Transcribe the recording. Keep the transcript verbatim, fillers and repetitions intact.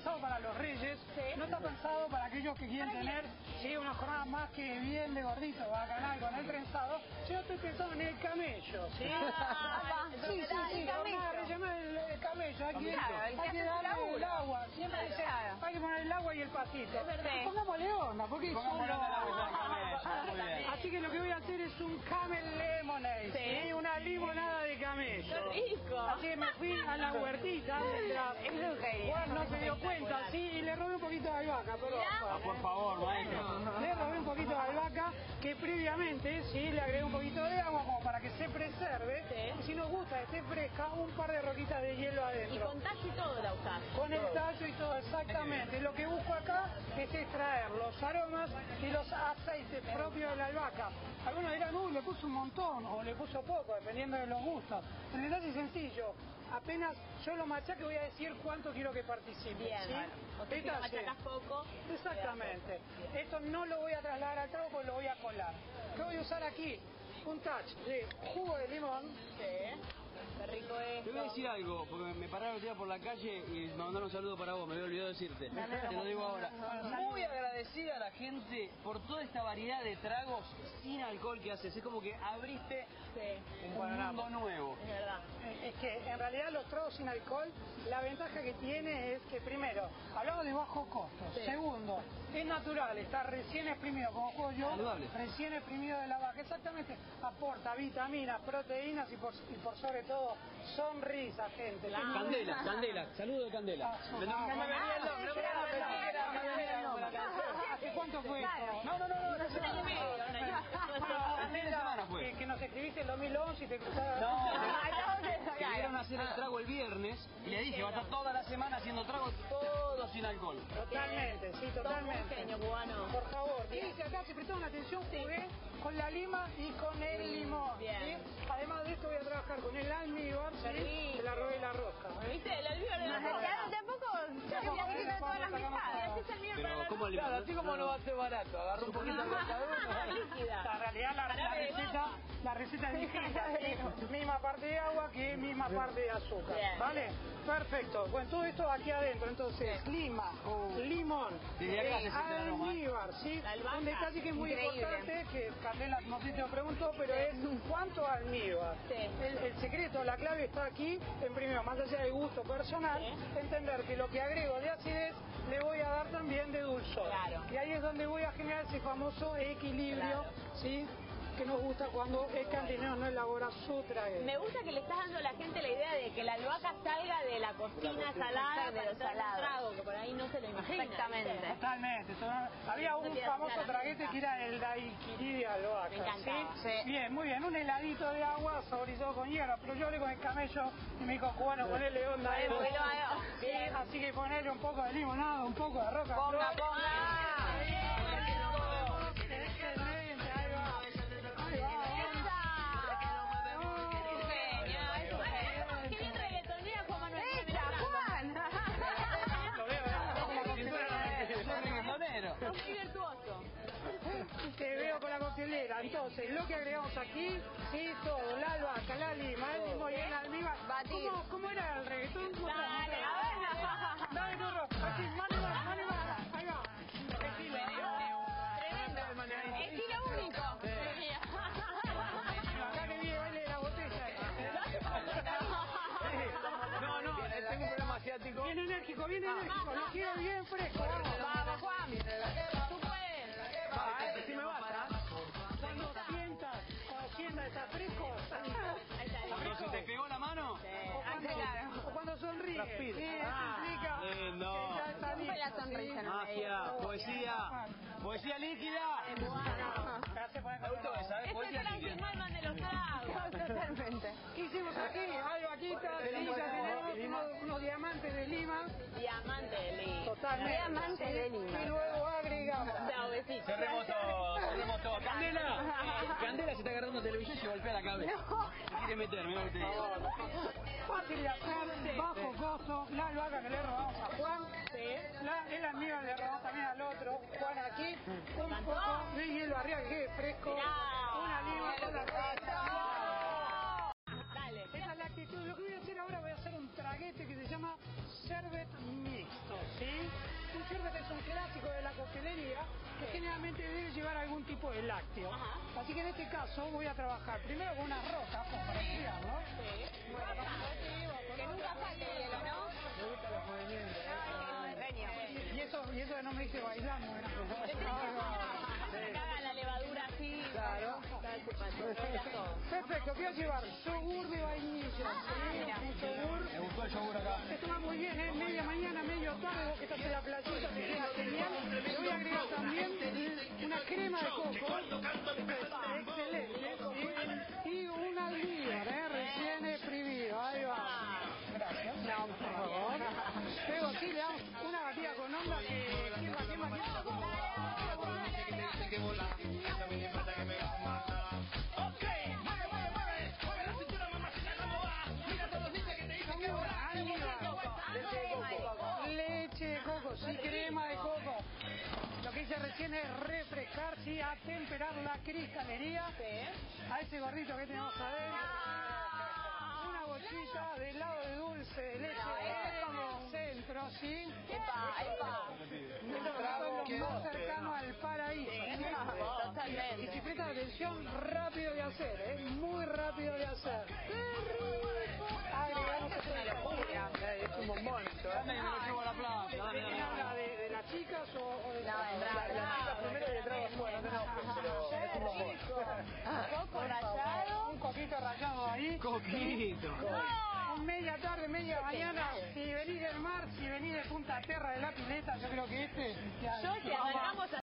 pensado para los reyes, sí. No está pensado para aquellos que quieren tener sí, una jornada más que bien de gordito, bacanal con el trenzado. Yo estoy pensando en el camello, ¿sí? Ah, sí, sí, sí, sí, jornada de llamar el, el camello, hay que, claro, hay que darle el agua, siempre claro, dice, claro. hay que poner el agua y el pasito. Sí. Pongámosle onda, porque Pongámosle onda al agua, camello. Así que lo que voy a hacer es un camel lemonade, sí. ¿Sí? Una limonada de camello. ¡Qué rico! Así que me fui a la huertita, mientras Juan no se dio cuenta, sí, y le robé un poquito de albahaca, pero ah, por favor, maestro. Le robé un poquito de albahaca que previamente, sí, le agregué un poquito de agua como para que se preserve. Sí. Y si nos gusta que esté fresca, un par de roquitas de hielo adentro. Y con tallo y todo la usás. Con el tallo y todo, exactamente. Lo que busco acá es extraer los aromas y los aceites propios de la albahaca. Algunos dirán, uy, le puso un montón o le puso poco, dependiendo de los gustos. El detalle es sencillo. Apenas yo lo machaque voy a decir cuánto quiero que participe. Bien, ¿sí? bueno. O sea, si lo machacás poco. Exactamente. Esto no lo voy a trasladar al trago porque lo voy a colar. ¿Qué voy a usar aquí? Un touch de jugo de limón. Sí. Qué rico es. Te voy a decir algo, porque me pararon el día por la calle y me mandaron un saludo para vos, me había olvidado decirte. Te lo digo ahora. Muy agradecida a la gente por toda esta variedad de tragos sin alcohol que haces. Es como que abriste sí. un mundo nuevo. Es verdad. Es que en realidad los tragos sin alcohol, la ventaja que tiene es que primero, hablamos de bajo costo. Sí. Segundo, es natural, está recién exprimido, como juego yo, saludable. Recién exprimido de la vaca. Exactamente, aporta vitaminas, proteínas y por, y por sobre todo sonrisa, gente. Claro. Candela, Candela, saludo de Candela. ¿Hace cuánto fue claro. esto? No, no, no, no, no, un año y medio. Candela, que, que nos escribiste el dos mil once y te cruzaron. No, que vieron hacer el trago el viernes y le dije, va a estar toda la semana haciendo tragos todo sin alcohol. Totalmente, sí, totalmente. Genio cubano. Por favor, dice acá, si prestaron atención, jugué con la lima y con el limón. Bien. ¿Sí? Además de esto voy a trabajar con el almíbar, ¿sí? Se la robé la rosca. ¿eh? ¿Viste? El almíbar de la rosca. De a poco se clasifica todas las mesadas. Es almíbar para la ¿cómo rosca. así como no va a ser barato, agarra un poquito de rosca. líquida. En realidad la, la receta, la receta es distinta. Misma parte de agua que misma parte de azúcar. Bien. ¿Vale? Perfecto. Bueno, todo esto aquí adentro. Entonces, lima, uh. limón, eh, almíbar, ¿sí? Un detalle que es muy increíble. Importante, que Candela no sé si te lo preguntó, pero es cuánto almíbar. Sí. El, el secreto, la clave está aquí, en primero, más allá del gusto personal, sí. Entender que lo que agrego de acidez le voy a dar también de dulzor. Claro. Y ahí es donde voy a generar ese famoso equilibrio, claro. ¿Sí? Que nos gusta cuando el cantinero no elabora su traguero. Me gusta que le estás dando a la gente la idea de que la albahaca salga de la cocina salada de los salados, trago, que por ahí no se lo imagina. Exactamente. Totalmente. Había un famoso traguete que era el daiquiri de albahaca. Me encanta. ¿Sí? Sí. Bien, muy bien. Un heladito de agua saborizado con hierba, pero yo hablé con el camello y me dijo, bueno, ponele onda a eso. Bien. Así que ponerle un poco de limonada, un poco de roca. Ponga, ponga. Sos muy virtuoso. Te veo con la coctelera. Entonces, lo que agregamos aquí, sí, todo, la albahaca, la lima, el limón y el almíbar. ¿Cómo, ¿Cómo era el reggaetón? Dale, a ver. Dale, turro. Aquí, mano más, mano más. Ahí va. Estilo. Tremendo. Estilo único. Acá que viene baile de la botella. No, no, tengo un problema asiático. Bien enérgico, bien enérgico. Lo quiero bien fresco. Vamos, vamos, Juan. Tú puedes. Va, este sí me basta. Cuando sientas, cuando sientas, está fresco. Cuando se te pegó la mano. O cuando, o cuando sonríe. Sí, eso implica eh, no. que ya está Rompe la sonrisa. Magia, poesía, poesía líquida. Me gustó esa, ¿eh? Poesía líquida. Alman de los tragos. Totalmente. ¿Qué hicimos aquí? Albaquita, tenemos unos, unos diamantes de lima. Diamante de lima. Totalmente. Diamante de lima. Y luego agregamos. Cerremos todo, cerremos todo. Candela, Candela se está agarrando la televisión y se golpea la cabeza. Se quiere meter, mira lo que te digo. Fácil de hacer, bajo costo. La albahaca que le robamos a Juan. La, el almíbar le robamos también al otro. Juan aquí. Un poco de hielo arriba que quede fresco. Una lima con la cabeza. Dale. Esa es la actitud. Lo que voy a hacer ahora, voy a hacer un traguete que se llama Sherbet mixto, ¿sí? clásico de la coctelería, que generalmente debe llevar algún tipo de lácteo. Ajá. Así que en este caso voy a trabajar primero con unas rocas, como para enfriarlo. Sí. Que nunca falte el hielo, ¿no? Me gustan los movimientos. Genio. Y eso, y eso que no me hice bailando. ¿No? Que haga la levadura así. Claro. Perfecto, ¿qué voy a llevar? Yogur de vainilla. ¿Sí? Un yogur. Me gustó el yogur acá. Se toma muy bien, ¿eh? Media mañana, medio tarde, vos que estás en la playita, te queda genial. Le voy a agregar también una crema de coco. Excelente. ¿Sí? Y un almíbar, ¿eh? Recién exprimido. Ahí va. Gracias. No, por favor. Luego aquí le damos una batida con onda que quema, quema, quema. Leche de coco, sí, crema de coco. Lo que hice recién es refrescar, sí, atemperar la cristalería. A ese gordito que tenemos adentro. Una bochita de helado de dulce de leche en el centro, sí. Epa, epa. Son los más cercanos al paraíso. Totalmente. Y si prestas atención, rápido de hacer, ¿eh? Muy rápido de hacer. Agregamos Es una locura. es un bombón. Dame que me lo llevo a la plaza. Dale, ¿De quién dale. habla? ¿De, de las chicas o, o de No, de las las chicas primero y de trago después? No te enojes, pero es un bombón. Coco rallado. Un coquito rallado ahí. Coquito. Media tarde, media mañana. Si venís del mar, si venís de Punta Terra de la Pileta, yo creo que este... Yo, si arrancamos